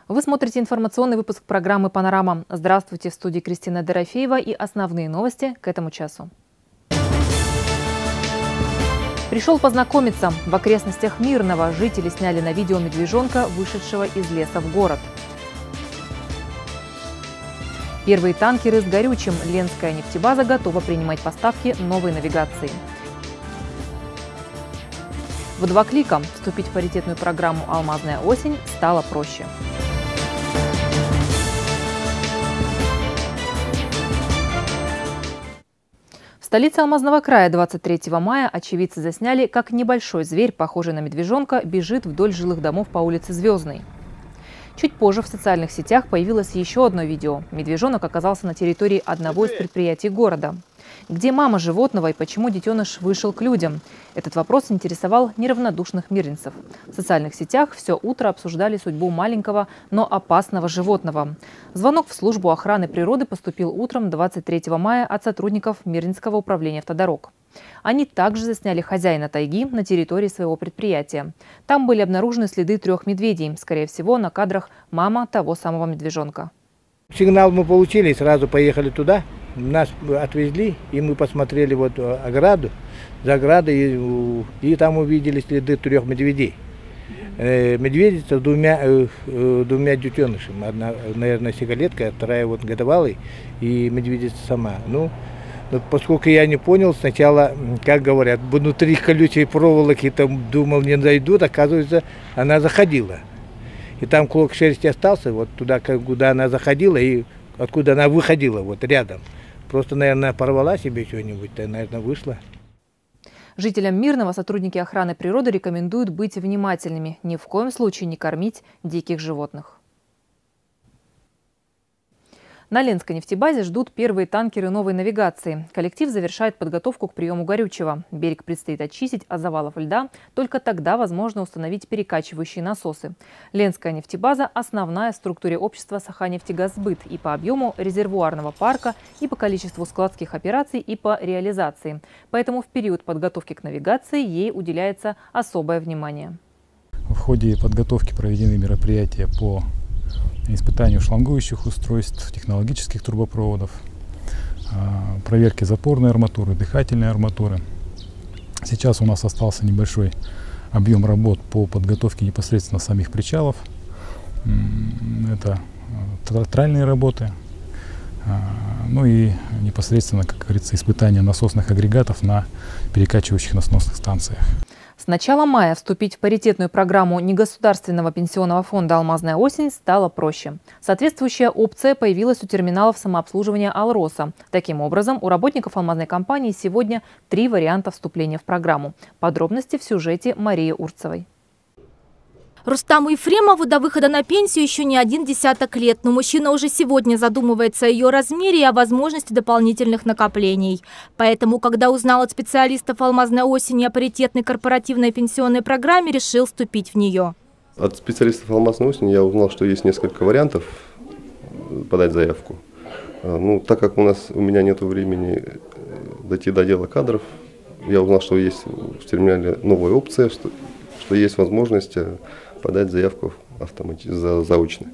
Вы смотрите информационный выпуск программы «Панорама». Здравствуйте, в студии Кристина Дорофеева и основные новости к этому часу. Пришел познакомиться. В окрестностях Мирного жители сняли на видео медвежонка, вышедшего из леса в город. Первые танкеры с горючим. Ленская нефтебаза готова принимать поставки новой навигации. В 2 клика вступить в паритетную программу «Алмазная осень» стало проще. В столице Алмазного края 23 мая очевидцы засняли, как небольшой зверь, похожий на медвежонка, бежит вдоль жилых домов по улице Звездной. Чуть позже в социальных сетях появилось еще одно видео. Медвежонок оказался на территории одного из предприятий города. Где мама животного и почему детеныш вышел к людям? Этот вопрос интересовал неравнодушных мирнинцев. В социальных сетях все утро обсуждали судьбу маленького, но опасного животного. Звонок в службу охраны природы поступил утром 23 мая от сотрудников Мирнинского управления автодорог. Они также засняли хозяина тайги на территории своего предприятия. Там были обнаружены следы 3 медведей. Скорее всего, на кадрах мама того самого медвежонка. Сигнал мы получили, сразу поехали туда. Нас отвезли, и мы посмотрели вот ограду, за оградой, и там увидели следы 3 медведей. Медведица с двумя детенышами. Одна, наверное, сигалетка, вторая вот годовалый, и медведица сама. Ну, поскольку я не понял, сначала, как говорят, внутри колючей проволоки, там думал, не зайдут, оказывается, она заходила. И там клок шерсти остался, вот туда, куда она заходила, и откуда она выходила, вот рядом. Просто, наверное, порвала себе что-нибудь, наверное, вышла. Жителям Мирного сотрудники охраны природы рекомендуют быть внимательными, ни в коем случае не кормить диких животных. На Ленской нефтебазе ждут первые танкеры новой навигации. Коллектив завершает подготовку к приему горючего. Берег предстоит очистить от завалов льда. Только тогда возможно установить перекачивающие насосы. Ленская нефтебаза – основная в структуре общества «Саханефтегазсбыт» и по объему резервуарного парка, и по количеству складских операций, и по реализации. Поэтому в период подготовки к навигации ей уделяется особое внимание. В ходе подготовки проведены мероприятия по испытанию шлангующих устройств, технологических трубопроводов, проверки запорной арматуры, дыхательной арматуры. Сейчас у нас остался небольшой объем работ по подготовке непосредственно самих причалов. Это тральные работы, ну и непосредственно, как говорится, испытание насосных агрегатов на перекачивающих насосных станциях. С начала мая вступить в паритетную программу негосударственного пенсионного фонда «Алмазная осень» стало проще. Соответствующая опция появилась у терминалов самообслуживания «Алроса». Таким образом, у работников алмазной компании сегодня 3 варианта вступления в программу. Подробности в сюжете Марии Урцевой. Рустаму Ефремову до выхода на пенсию еще не 1 десяток лет, но мужчина уже сегодня задумывается о ее размере и о возможности дополнительных накоплений. Поэтому, когда узнал от специалистов «Алмазной осени» о паритетной корпоративной пенсионной программе, решил вступить в нее. От специалистов «Алмазной осени» я узнал, что есть несколько вариантов подать заявку. Ну, так как у меня нет времени дойти до дела кадров, я узнал, что есть в терминале новая опция, что есть возможность подать заявку заочно.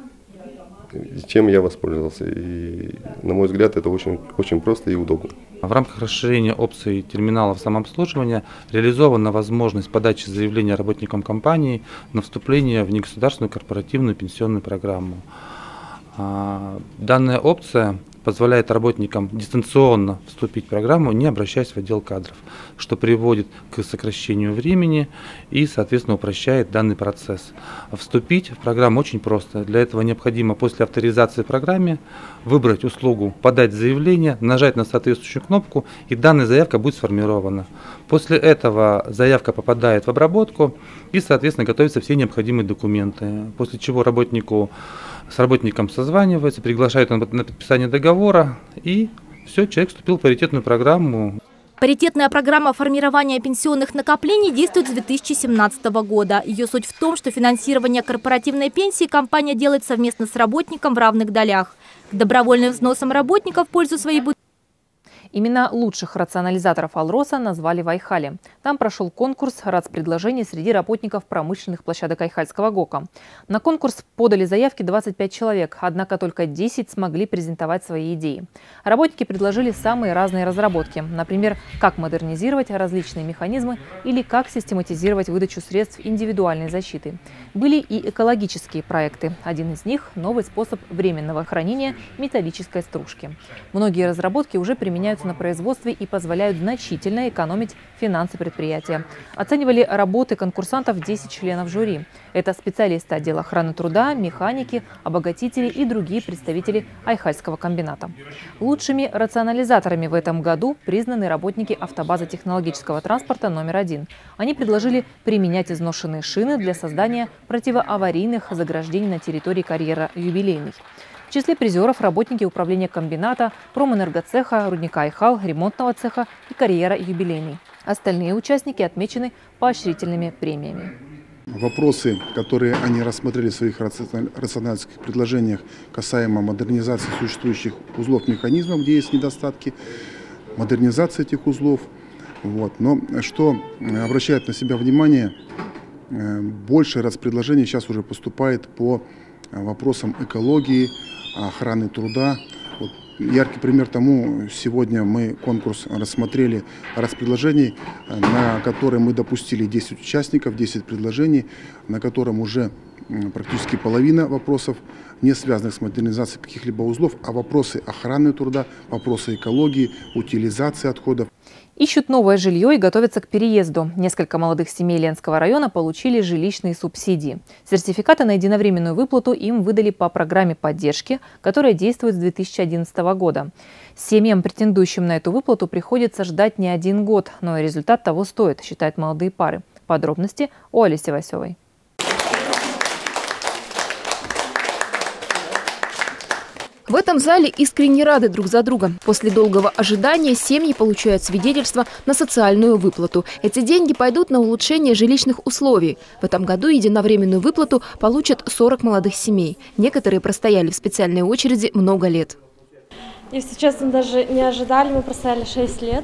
Чем я воспользовался. И, на мой взгляд, это очень просто и удобно. В рамках расширения опций терминалов самообслуживания реализована возможность подачи заявления работникам компании на вступление в негосударственную корпоративную пенсионную программу. Данная опция позволяет работникам дистанционно вступить в программу, не обращаясь в отдел кадров, что приводит к сокращению времени и, соответственно, упрощает данный процесс. Вступить в программу очень просто. Для этого необходимо после авторизации в программе выбрать услугу «Подать заявление», нажать на соответствующую кнопку, и данная заявка будет сформирована. После этого заявка попадает в обработку и, соответственно, готовятся все необходимые документы, после чего с работником созванивается, приглашают на подписание договора, и все, человек вступил в паритетную программу. Паритетная программа формирования пенсионных накоплений действует с 2017 года. Ее суть в том, что финансирование корпоративной пенсии компания делает совместно с работником в равных долях. К добровольным взносам работников в пользу своей Имена лучших рационализаторов «Алроса» назвали в Айхале. Там прошел конкурс рацпредложений среди работников промышленных площадок Айхальского ГОКа. На конкурс подали заявки 25 человек, однако только 10 смогли презентовать свои идеи. Работники предложили самые разные разработки. Например, как модернизировать различные механизмы или как систематизировать выдачу средств индивидуальной защиты. Были и экологические проекты. Один из них – новый способ временного хранения металлической стружки. Многие разработки уже применяются на производстве и позволяют значительно экономить финансы предприятия. Оценивали работы конкурсантов 10 членов жюри. Это специалисты отдела охраны труда, механики, обогатители и другие представители Айхальского комбината. Лучшими рационализаторами в этом году признаны работники автобазы технологического транспорта номер 1. Они предложили применять изношенные шины для создания противоаварийных заграждений на территории карьера «Юбилейный». В числе призеров работники управления комбината, промэнергоцеха, рудника Айхал, ремонтного цеха и карьера «Юбилейный». Остальные участники отмечены поощрительными премиями. Вопросы, которые они рассмотрели в своих рациональных предложениях касаемо модернизации существующих узлов механизмов, где есть недостатки, модернизации этих узлов. Но что обращает на себя внимание, больше распредложений сейчас уже поступает по вопросам экологии, охраны труда. Яркий пример тому, сегодня мы конкурс рассмотрели распредложений, на который мы допустили 10 участников, 10 предложений, на котором уже практически половина вопросов не связанных с модернизацией каких-либо узлов, а вопросы охраны труда, вопросы экологии, утилизации отходов. Ищут новое жилье и готовятся к переезду. Несколько молодых семей Ленского района получили жилищные субсидии. Сертификаты на единовременную выплату им выдали по программе поддержки, которая действует с 2011 года. Семьям, претендующим на эту выплату, приходится ждать не 1 год, но и результат того стоит, считают молодые пары. Подробности у Олеси Васевой. В этом зале искренне рады друг за друга. После долгого ожидания семьи получают свидетельство на социальную выплату. Эти деньги пойдут на улучшение жилищных условий. В этом году единовременную выплату получат 40 молодых семей. Некоторые простояли в специальной очереди много лет. Если честно, даже не ожидали, мы простояли 6 лет.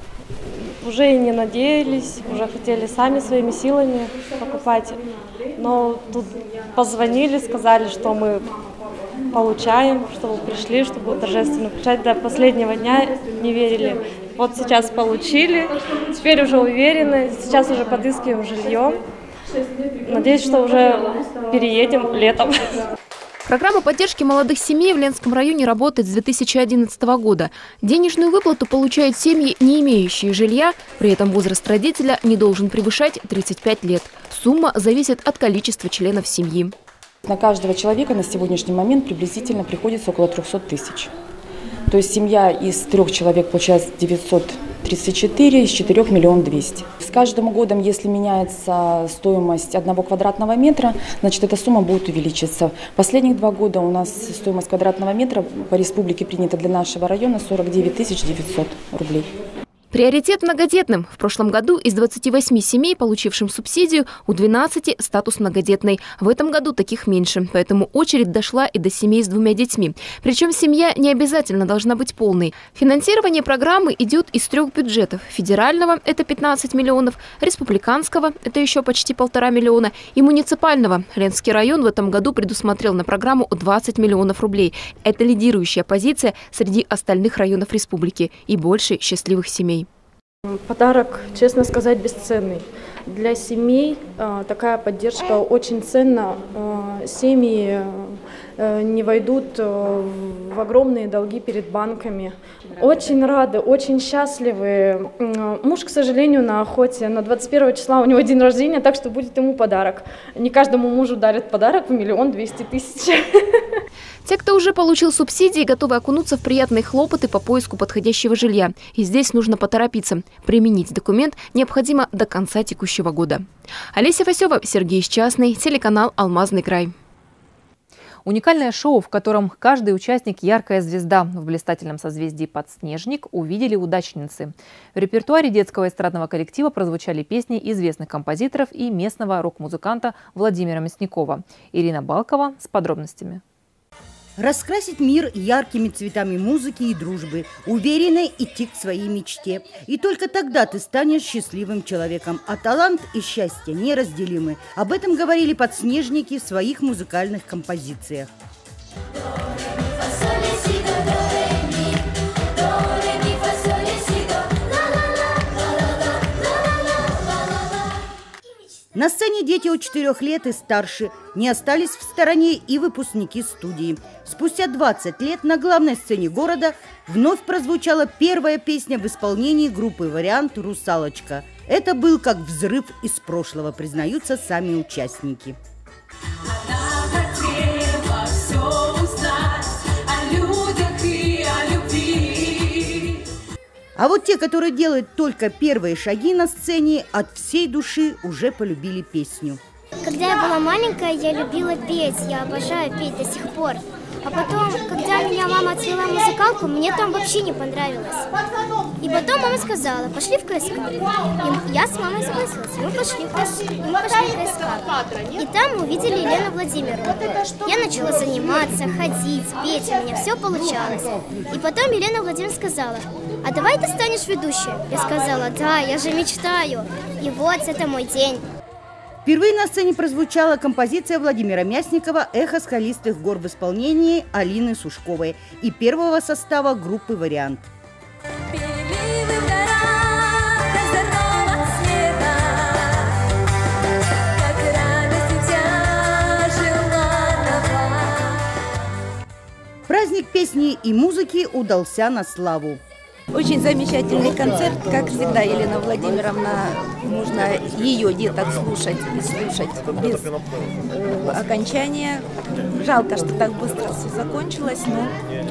Уже и не надеялись, уже хотели сами своими силами покупать. Но тут позвонили, сказали, что мы получаем, чтобы пришли, чтобы торжественно включать. До последнего дня не верили. Вот сейчас получили, теперь уже уверены, сейчас уже подыскиваем жилье. Надеюсь, что уже переедем летом. Программа поддержки молодых семей в Ленском районе работает с 2011 года. Денежную выплату получают семьи, не имеющие жилья, при этом возраст родителя не должен превышать 35 лет. Сумма зависит от количества членов семьи. На каждого человека на сегодняшний момент приблизительно приходится около 300 тысяч. То есть семья из 3 человек получает 934, из 4 – 1 200 000. С каждым годом, если меняется стоимость 1 квадратного метра, значит эта сумма будет увеличиться. Последних 2 года у нас стоимость квадратного метра по республике принята для нашего района 49 900 рублей. Приоритет многодетным. В прошлом году из 28 семей, получившим субсидию, у 12 статус многодетный. В этом году таких меньше, поэтому очередь дошла и до семей с 2 детьми. Причем семья не обязательно должна быть полной. Финансирование программы идет из 3 бюджетов. Федерального – это 15 миллионов, республиканского – это еще почти 1,5 миллиона, и муниципального. Ленский район в этом году предусмотрел на программу 20 миллионов рублей. Это лидирующая позиция среди остальных районов республики и больше счастливых семей. Подарок, честно сказать, бесценный. Для семей такая поддержка очень ценна. Семьи не войдут в огромные долги перед банками. Очень рады, очень счастливы. Муж, к сожалению, на охоте. На 21 числа у него день рождения, так что будет ему подарок. Не каждому мужу дарят подарок в 1 200 000. Те, кто уже получил субсидии, готовы окунуться в приятные хлопоты по поиску подходящего жилья. И здесь нужно поторопиться. Применить документ необходимо до конца текущего года. Олеся Васева, Сергей Счастный, телеканал «Алмазный край». Уникальное шоу, в котором каждый участник – яркая звезда. В блистательном созвездии «Подснежник» увидели удачницы. В репертуаре детского эстрадного коллектива прозвучали песни известных композиторов и местного рок-музыканта Владимира Мясникова. Ирина Балкова с подробностями. Раскрасить мир яркими цветами музыки и дружбы, уверенно идти к своей мечте. И только тогда ты станешь счастливым человеком. А талант и счастье неразделимы. Об этом говорили подснежники в своих музыкальных композициях. На сцене дети от 4 лет и старше. Не остались в стороне и выпускники студии. Спустя 20 лет на главной сцене города вновь прозвучала первая песня в исполнении группы «Вариант» «Русалочка». Это был как взрыв из прошлого, признаются сами участники. А вот те, которые делают только первые шаги на сцене, от всей души уже полюбили песню. Когда я была маленькая, я любила петь, я обожаю петь до сих пор. А потом, когда меня мама отвела в музыкалку, мне там вообще не понравилось. И потом мама сказала, пошли в КСК. И я с мамой согласилась, мы пошли в КСК. И там мы увидели Елену Владимировну. Я начала заниматься, ходить, петь, у меня все получалось. И потом Елена Владимировна сказала, а давай ты станешь ведущей? Я сказала, да, я же мечтаю. И вот, это мой день. Впервые на сцене прозвучала композиция Владимира Мясникова «Эхо скалистых гор» в исполнении Алины Сушковой и первого состава группы «Вариант». Праздник песни и музыки удался на славу. Очень замечательный концерт, как всегда, Елена Владимировна, можно ее деток слушать и слушать без окончания. Жалко, что так быстро все закончилось, но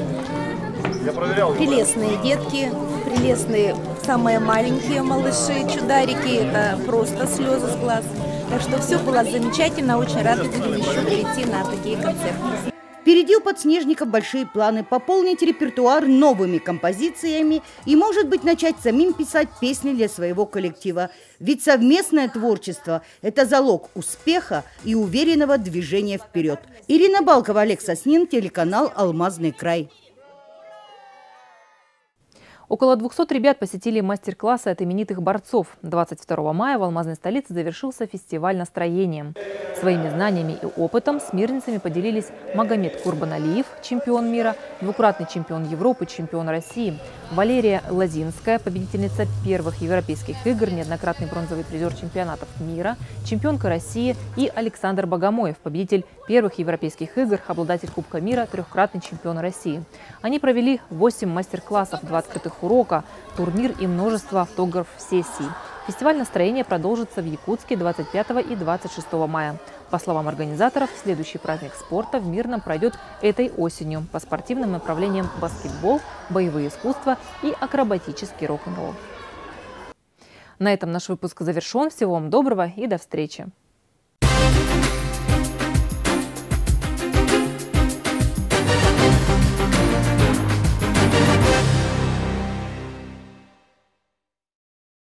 прелестные детки, прелестные самые маленькие малыши, чударики, это просто слезы с глаз. Так что все было замечательно, очень рада буду еще прийти на такие концерты. Впереди у подснежников большие планы пополнить репертуар новыми композициями и, может быть, начать самим писать песни для своего коллектива. Ведь совместное творчество – это залог успеха и уверенного движения вперед. Ирина Балкова, Олег Соснин, телеканал «Алмазный край». Около 200 ребят посетили мастер-классы от именитых борцов. 22 мая в алмазной столице завершился фестиваль настроением. Своими знаниями и опытом с мирницами поделились Магомед Курбаналиев, чемпион мира, двукратный чемпион Европы, чемпион России, Валерия Лозинская, победительница первых европейских игр, неоднократный бронзовый призер чемпионатов мира, чемпионка России, и Александр Богомоев, победитель первых европейских игр, обладатель Кубка мира, трехкратный чемпион России. Они провели 8 мастер-классов, 2 открытых урока, турнир и множество автограф-сессий. Фестиваль настроения продолжится в Якутске 25 и 26 мая. По словам организаторов, следующий праздник спорта в Мирном пройдет этой осенью по спортивным направлениям баскетбол, боевые искусства и акробатический рок-н-ролл. На этом наш выпуск завершен. Всего вам доброго и до встречи!